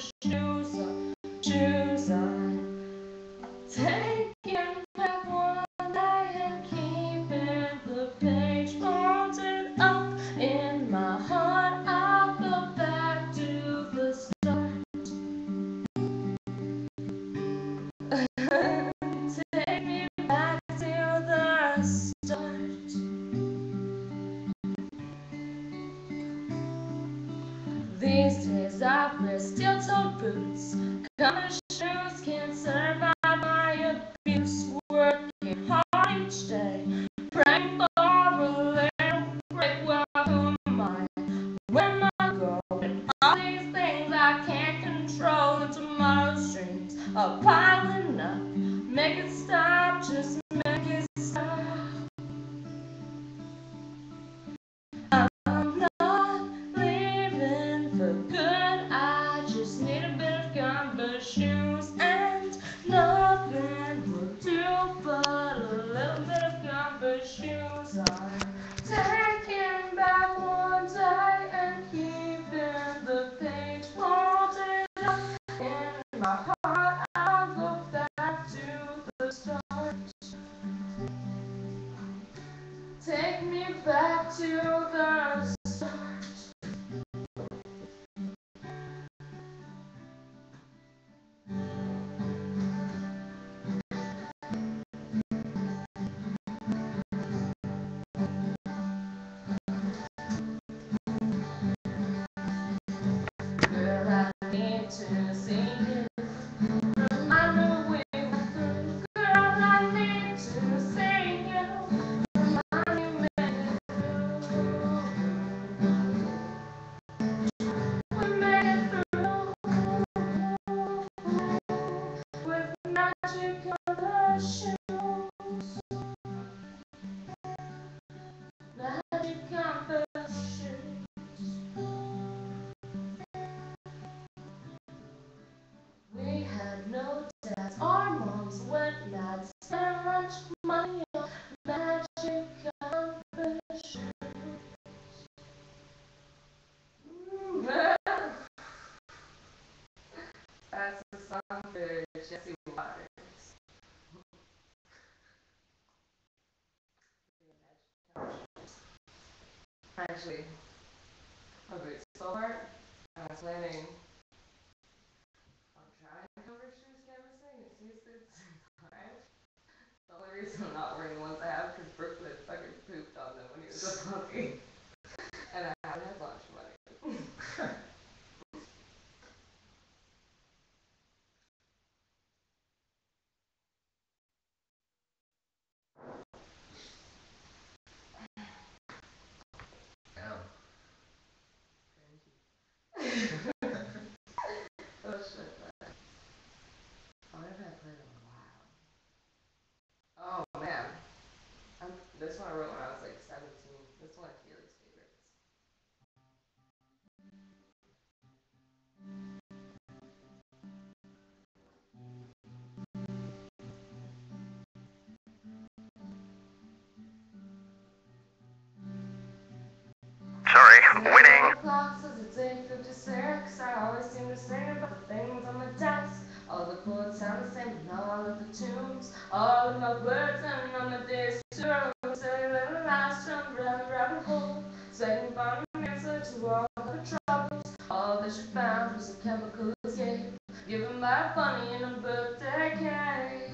shoes on, shoes on. Taking back one day and keeping the page folded up in my heart. I'll go back to the start. Take me back to the start. These days I wear steel-toed boots, common shoes can't survive my abuse. Working hard each day, praying for a little break. Well, who am I? Where am I going? All these things I can't control, and tomorrow's dreams are piling up. Make it stop, just make it stop. I'm not leaving for good. I just need a bit of comfort shoes, and nothing will do but a little bit of comfort shoes. I'm taking back one day and keeping the page folded up in my heart. I'll go back to the start. Take me back to the start. Girl, I need to see you. Remind me we were through. Girl, I need to see you. Remind me we made it through. We made it through with the magic of the shoes. Magic of the shoes. We had no dads, our moms went mad, spent much money on magic competition. That's a song for Jesse Waters. Actually, a boot so hard. I was planning on trying to cover shoes canvassing and shoes boots. The only reason I'm not wearing the ones I have is because Brooklyn fucking pooped on them when he was a puppy. And I haven't had lunch money. Oh shit. Oh, I've had played in a while. Oh man. This one I wrote when I was like 17. This is one of Kaylee's favorites. Sorry, winning. Clock says it's 8:56. I always seem to sing about the things on the desk. All the chords sound the same, and all of the tunes. All of my words and all my days to roll. Silly little lies jump round the rabbit hole. Expecting to find an answer to all of her troubles. All that she found was a chemical escape, given by a bunny in a birthday cake.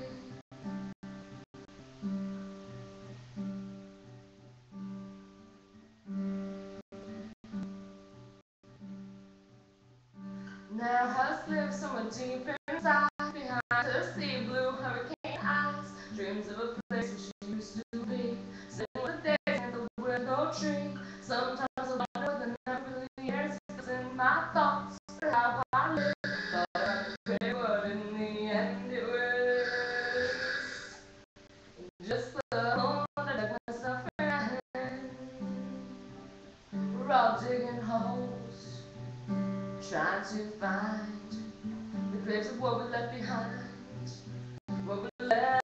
Now hers lives somewhere deep inside, behind her sea blue hurricane eyes. Dreams of a place where she used to be, sitting with the days near the willow tree. Sometimes I wonder the number of years it's in my thoughts, for how I live. Thought I could pray, but in the end it was just the hole that dug myself in. We're all digging holes, trying to find the graves of what we left behind. What we left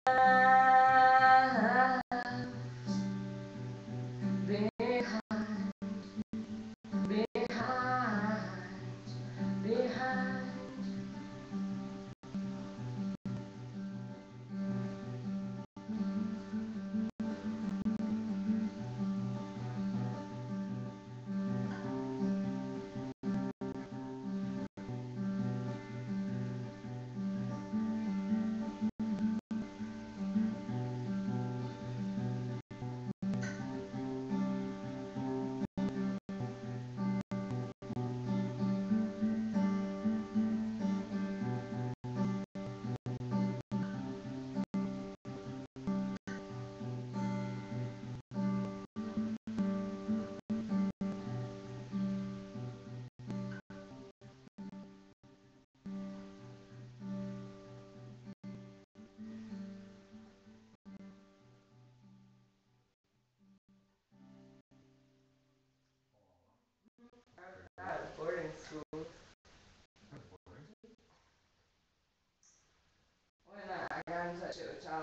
behind, behind, behind.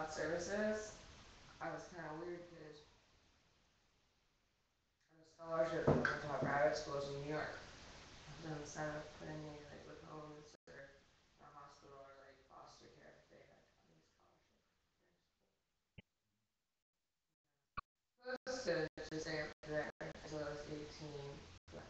child services, I was kind of weird because I had a scholarship and went to private schools in New York. So instead of putting me like with homes or in a hospital or like foster care, they had got me a scholarship for their school. Supposed to stay up there until I was 18, but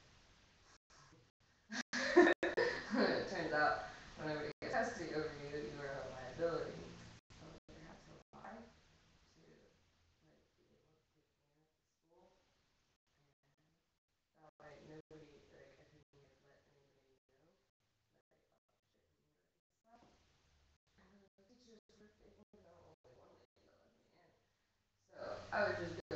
it turns out when everybody gets tested over you, you are a liability. So they had to lie to like be able to take me in at the school, and that way nobody like I couldn't like let anybody know like shit with me like and stuff. And the teachers were fake, there was only one lady that let me in. So I was just